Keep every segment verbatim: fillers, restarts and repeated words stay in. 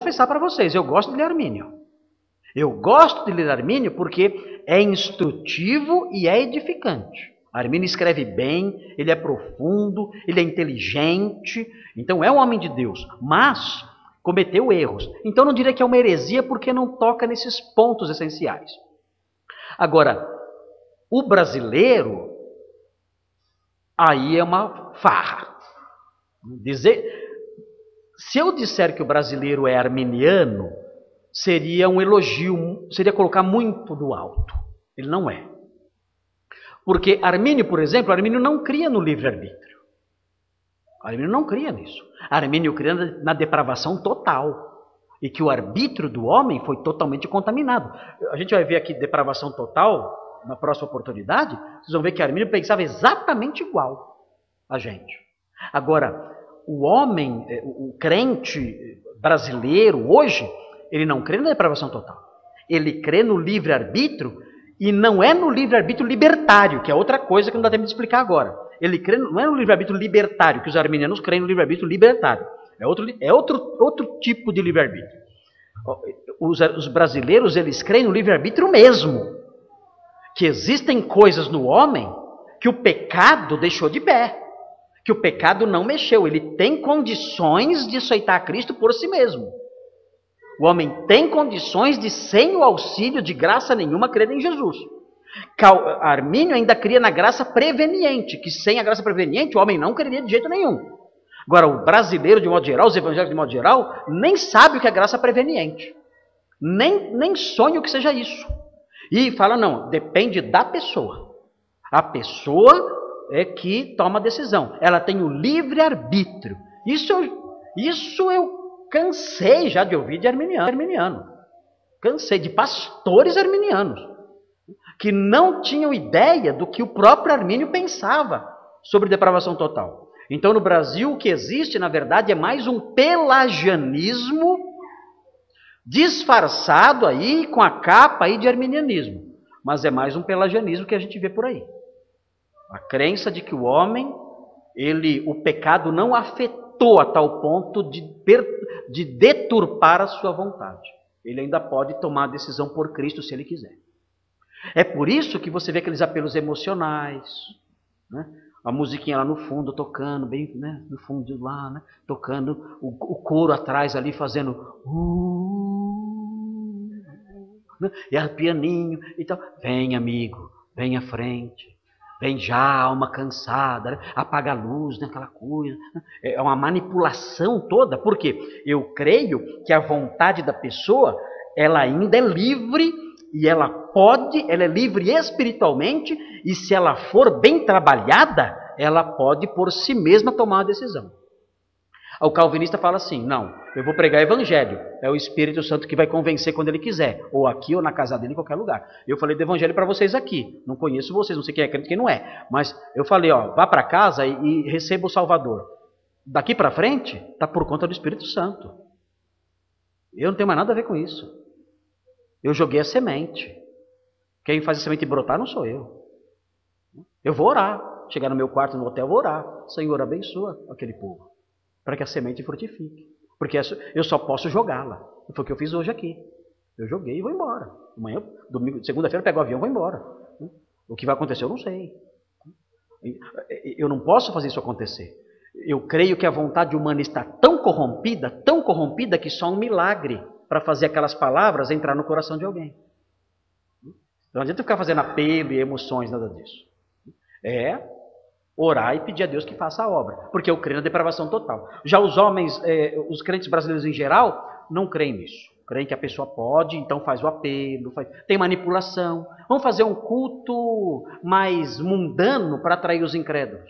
confessar para vocês, eu gosto de ler Armínio. Eu gosto de ler Armínio porque é instrutivo e é edificante. Armínio escreve bem, ele é profundo, ele é inteligente, então é um homem de Deus, mas cometeu erros. Então não diria que é uma heresia porque não toca nesses pontos essenciais. Agora, o brasileiro, aí é uma farra. Dizer, se eu disser que o brasileiro é arminiano, seria um elogio, seria colocar muito do alto. Ele não é. Porque Armínio, por exemplo, Armínio não cria no livre-arbítrio. Armínio não cria nisso. Armínio cria na depravação total. E que o arbítrio do homem foi totalmente contaminado. A gente vai ver aqui depravação total na próxima oportunidade. Vocês vão ver que Armínio pensava exatamente igual a gente. Agora, o homem, o crente brasileiro hoje, ele não crê na depravação total. Ele crê no livre-arbítrio e não é no livre-arbítrio libertário, que é outra coisa que não dá tempo de explicar agora. Ele crê, não é no livre-arbítrio libertário, que os arminianos creem no livre-arbítrio libertário. É outro, é outro, outro tipo de livre-arbítrio. Os, os brasileiros, eles creem no livre-arbítrio mesmo. Que existem coisas no homem que o pecado deixou de pé. Que o pecado não mexeu. Ele tem condições de aceitar Cristo por si mesmo. O homem tem condições de, sem o auxílio de graça nenhuma, crer em Jesus. Armínio ainda cria na graça preveniente, que sem a graça preveniente o homem não creria de jeito nenhum. Agora, o brasileiro, de modo geral, os evangélicos, de modo geral, nem sabe o que é graça preveniente. Nem, nem sonha o que seja isso. E fala, não, depende da pessoa. A pessoa é que toma a decisão. Ela tem o livre-arbítrio. Isso, isso eu cansei já de ouvir de arminiano, arminiano. Cansei de pastores arminianos, que não tinham ideia do que o próprio Armínio pensava sobre depravação total. Então, no Brasil, o que existe, na verdade, é mais um pelagianismo disfarçado aí com a capa aí de arminianismo. Mas é mais um pelagianismo que a gente vê por aí. A crença de que o homem, ele, o pecado não afetou a tal ponto de, de deturpar a sua vontade. Ele ainda pode tomar a decisão por Cristo se ele quiser. É por isso que você vê aqueles apelos emocionais, né? A musiquinha lá no fundo tocando, bem, né? No fundo lá, né? Tocando, o, o coro atrás ali fazendo uh, né? E a pianinho e tal. Vem, amigo, vem à frente. Vem já, alma cansada, né? Apaga a luz, né? Aquela coisa. Né? É uma manipulação toda. Por quê? Eu creio que a vontade da pessoa, ela ainda é livre e ela pode, ela é livre espiritualmente e se ela for bem trabalhada, ela pode por si mesma tomar uma decisão. O calvinista fala assim, não, eu vou pregar evangelho, é o Espírito Santo que vai convencer quando ele quiser, ou aqui ou na casa dele, em qualquer lugar. Eu falei do evangelho para vocês aqui, não conheço vocês, não sei quem é crente e quem não é, mas eu falei, ó, vá para casa e, e receba o Salvador. Daqui para frente, está por conta do Espírito Santo. Eu não tenho mais nada a ver com isso. Eu joguei a semente. Quem faz a semente brotar não sou eu. Eu vou orar, chegar no meu quarto no hotel, vou orar. Senhor, abençoa aquele povo, para que a semente frutifique. Porque eu só posso jogá-la. Foi o que eu fiz hoje aqui. Eu joguei e vou embora. Amanhã, domingo, segunda-feira, eu pego o avião e vou embora. O que vai acontecer eu não sei. Eu não posso fazer isso acontecer. Eu creio que a vontade humana está tão corrompida, tão corrompida, que só um milagre para fazer aquelas palavras entrar no coração de alguém. Não adianta ficar fazendo apelo e emoções, nada disso. É orar e pedir a Deus que faça a obra, porque eu creio na depravação total. Já os homens, eh, os crentes brasileiros em geral, não creem nisso. Creem que a pessoa pode, então faz o apelo, faz... tem manipulação. Vamos fazer um culto mais mundano para atrair os incrédulos.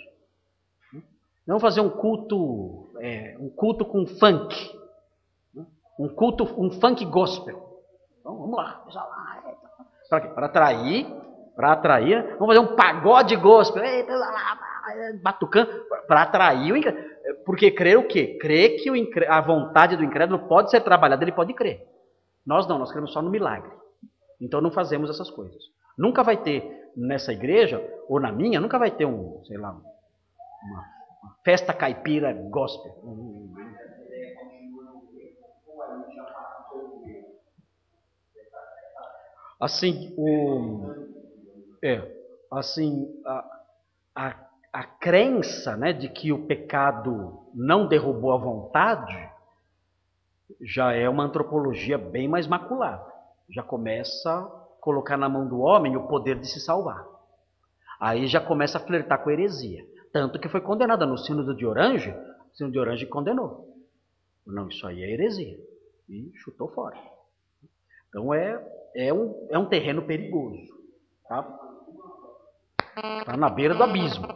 Vamos fazer um culto, é, um culto com funk, um culto, um funk gospel. Então, vamos lá, para quê? Para atrair, para atrair. Vamos fazer um pagode gospel, batucando, para atrair o incrédulo. Porque crer o quê? Crer que o incrédulo, a vontade do incrédulo pode ser trabalhada, ele pode crer. Nós não, nós cremos só no milagre. Então não fazemos essas coisas. Nunca vai ter nessa igreja, ou na minha, nunca vai ter um, sei lá, uma festa caipira gospel. Assim, o, é, assim a, a, a crença, né, de que o pecado não derrubou a vontade já é uma antropologia bem mais maculada. Já começa a colocar na mão do homem o poder de se salvar. Aí já começa a flertar com a heresia. Tanto que foi condenada no Sínodo de Orange, o Sínodo de Orange condenou. Não, isso aí é heresia. E chutou fora. Então é, é, um, é um terreno perigoso. Tá? Está na beira do abismo.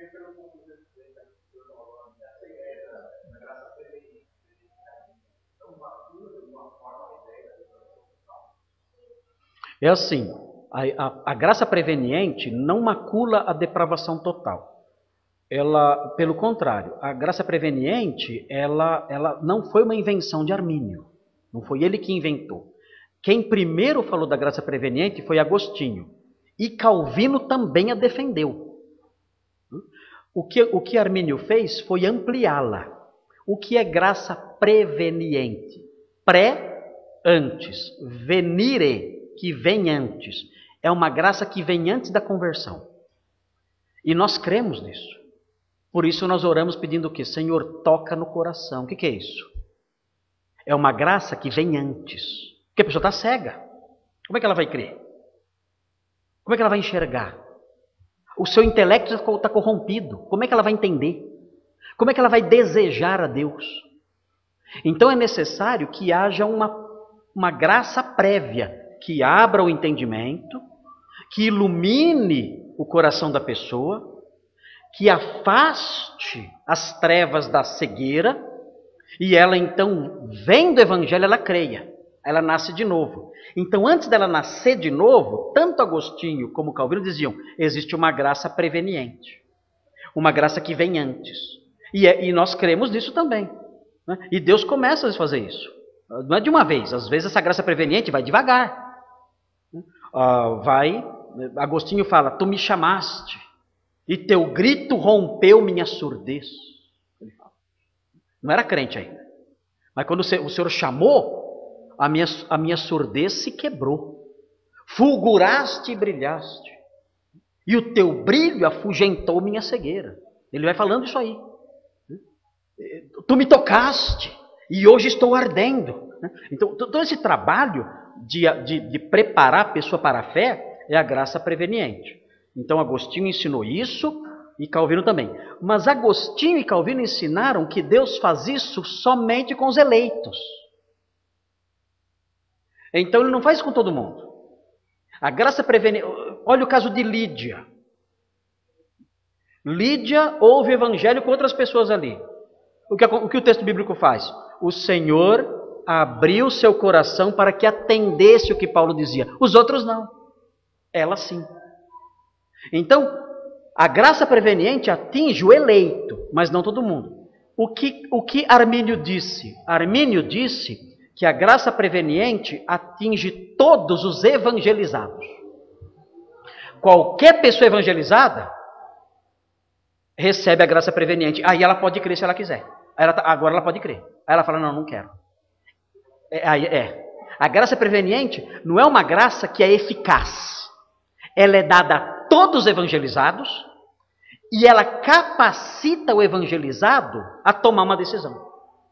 É assim, a, a, a graça preveniente não macula a depravação total. Ela, pelo contrário, a graça preveniente, ela, ela não foi uma invenção de Armínio. Não foi ele que inventou. Quem primeiro falou da graça preveniente foi Agostinho. E Calvino também a defendeu. O que, o que Armínio fez foi ampliá-la. O que é graça preveniente? Pré, antes. Venire, que vem antes. É uma graça que vem antes da conversão. E nós cremos nisso. Por isso nós oramos pedindo o quê? Senhor, toca no coração. O que, que é isso? É uma graça que vem antes. Porque a pessoa está cega. Como é que ela vai crer? Como é que ela vai enxergar? O seu intelecto está corrompido. Como é que ela vai entender? Como é que ela vai desejar a Deus? Então é necessário que haja uma, uma graça prévia que abra o entendimento, que ilumine o coração da pessoa, que afaste as trevas da cegueira, e ela então, vendo o Evangelho, ela creia, ela nasce de novo. Então, antes dela nascer de novo, tanto Agostinho como Calvino diziam, existe uma graça preveniente, uma graça que vem antes. E, é, e nós cremos nisso também. Né? E Deus começa a fazer isso. Não é de uma vez, às vezes essa graça preveniente vai devagar. Uh, vai, Agostinho fala, tu me chamaste, e teu grito rompeu minha surdez. Ele fala. Não era crente ainda. Mas quando o Senhor chamou, a minha, a minha surdez se quebrou. Fulguraste e brilhaste. E o teu brilho afugentou minha cegueira. Ele vai falando isso aí. Tu me tocaste e hoje estou ardendo. Então, todo esse trabalho de, de, de preparar a pessoa para a fé é a graça preveniente. Então, Agostinho ensinou isso e Calvino também. Mas Agostinho e Calvino ensinaram que Deus faz isso somente com os eleitos. Então, ele não faz isso com todo mundo. A graça preveniente... Olha o caso de Lídia. Lídia ouve o evangelho com outras pessoas ali. O que, o que o texto bíblico faz? O Senhor abriu seu coração para que atendesse o que Paulo dizia. Os outros não. Ela sim. Então, a graça preveniente atinge o eleito, mas não todo mundo. O que, o que Armínio disse? Armínio disse que a graça preveniente atinge todos os evangelizados. Qualquer pessoa evangelizada recebe a graça preveniente. Aí ela pode crer se ela quiser. Ela tá, agora ela pode crer. Aí ela fala, não, não quero. É, é. A graça preveniente não é uma graça que é eficaz. Ela é dada a todos os evangelizados e ela capacita o evangelizado a tomar uma decisão.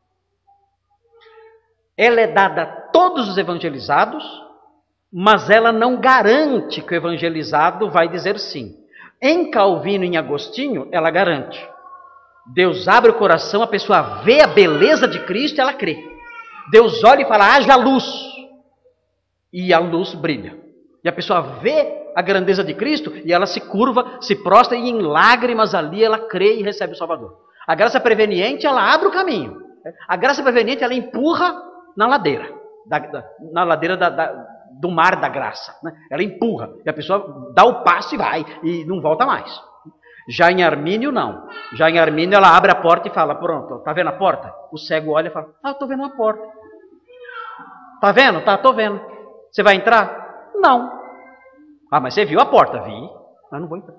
Ela é dada a todos os evangelizados, mas ela não garante que o evangelizado vai dizer sim. Em Calvino e em Agostinho, ela garante. Deus abre o coração, a pessoa vê a beleza de Cristo e ela crê. Deus olha e fala, haja luz. E a luz brilha. E a pessoa vê a grandeza de Cristo e ela se curva, se prostra e em lágrimas ali ela crê e recebe o Salvador. A graça preveniente, ela abre o caminho. A graça preveniente, ela empurra na ladeira. Da, da, na ladeira da, da, do mar da graça. Né? Ela empurra. E a pessoa dá o passo e vai. E não volta mais. Já em Armínio, não. Já em Armínio, ela abre a porta e fala, pronto, tá vendo a porta? O cego olha e fala, ah, eu tô vendo uma porta. Tá vendo? Tá, tô vendo. Você vai entrar? Não. Ah, mas você viu a porta? Vi. Mas não vou entrar.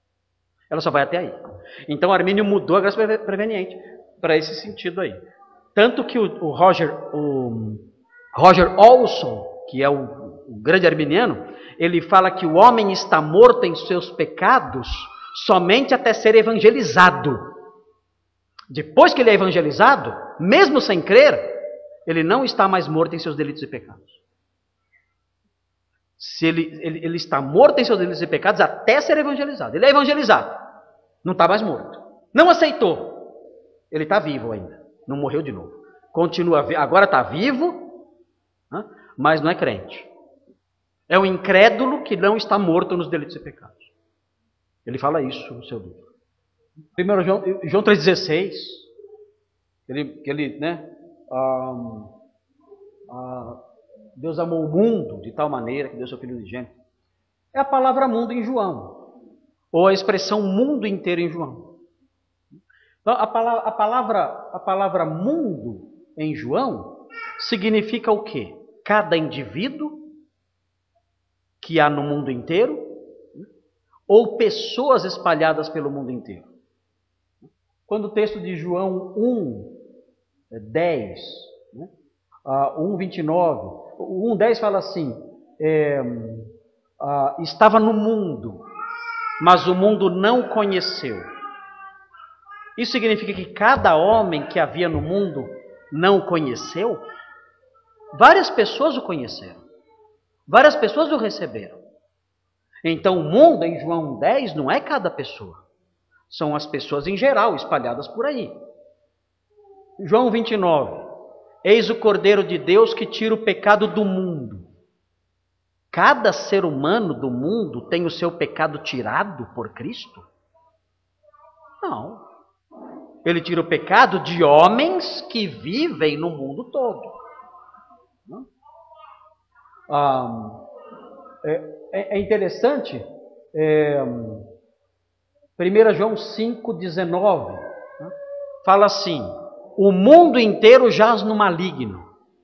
Ela só vai até aí. Então, Armínio mudou a graça preveniente para esse sentido aí. Tanto que o, o, Roger, o Roger Olson, que é o, o grande arminiano, ele fala que o homem está morto em seus pecados somente até ser evangelizado. Depois que ele é evangelizado, mesmo sem crer, ele não está mais morto em seus delitos e pecados. Se ele, ele, ele está morto em seus delitos e pecados até ser evangelizado. Ele é evangelizado, não está mais morto. Não aceitou, ele está vivo ainda, não morreu de novo. Continua, agora está vivo, mas não é crente. É um incrédulo que não está morto nos delitos e pecados. Ele fala isso no seu livro. primeiro João, João três dezesseis, ele, ele, né, ah, ah, Deus amou o mundo de tal maneira que deu seu Filho unigênito. É a palavra mundo em João, ou a expressão mundo inteiro em João. Então, a palavra, a palavra, a palavra mundo em João significa o quê? Cada indivíduo que há no mundo inteiro, ou pessoas espalhadas pelo mundo inteiro. Quando o texto de João um, dez, né? uh, um, vinte e nove, o um, dez fala assim, é, uh, estava no mundo, mas o mundo não conheceu. Isso significa que cada homem que havia no mundo não conheceu? Várias pessoas o conheceram. Várias pessoas o receberam. Então o mundo em João dez não é cada pessoa. São as pessoas em geral espalhadas por aí. João vinte e nove. Eis o Cordeiro de Deus que tira o pecado do mundo. Cada ser humano do mundo tem o seu pecado tirado por Cristo? Não. Ele tira o pecado de homens que vivem no mundo todo. Ah, é, é interessante, é, primeiro João cinco, dezenove, né, fala assim, o mundo inteiro jaz no maligno.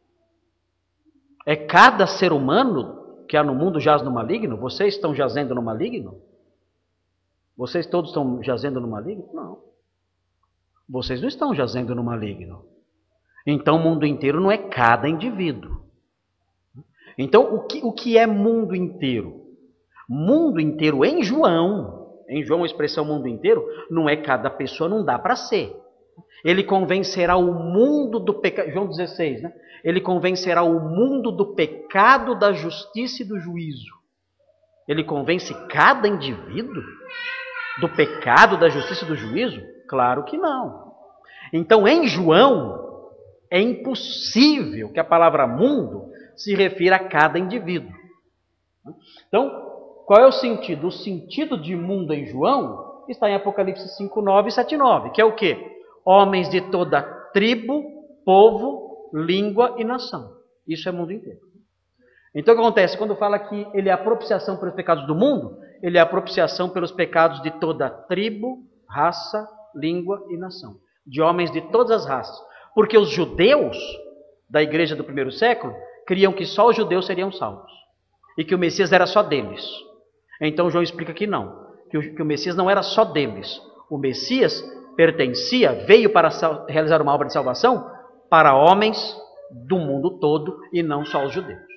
É cada ser humano que há no mundo jaz no maligno? Vocês estão jazendo no maligno? Vocês todos estão jazendo no maligno? Não. Vocês não estão jazendo no maligno. Então o mundo inteiro não é cada indivíduo. Então o que, o que é mundo inteiro? Mundo inteiro em João, em João a expressão mundo inteiro, não é cada pessoa, não dá para ser. Ele convencerá o mundo do pecado, João dezesseis, né? Ele convencerá o mundo do pecado, da justiça e do juízo. Ele convence cada indivíduo do pecado, da justiça e do juízo? Claro que não. Então, em João, é impossível que a palavra mundo se refira a cada indivíduo. Então, qual é o sentido? O sentido de mundo em João está em Apocalipse cinco, nove e sete, nove, que é o quê? Homens de toda tribo, povo, língua e nação. Isso é mundo inteiro. Então, o que acontece? Quando fala que ele é a propiciação pelos pecados do mundo, ele é a propiciação pelos pecados de toda tribo, raça, língua e nação. De homens de todas as raças. Porque os judeus da igreja do primeiro século criam que só os judeus seriam salvos. E que o Messias era só deles. Então João explica que não. Que o, que o Messias não era só deles. O Messias pertencia, veio para realizar uma obra de salvação para homens do mundo todo e não só os judeus.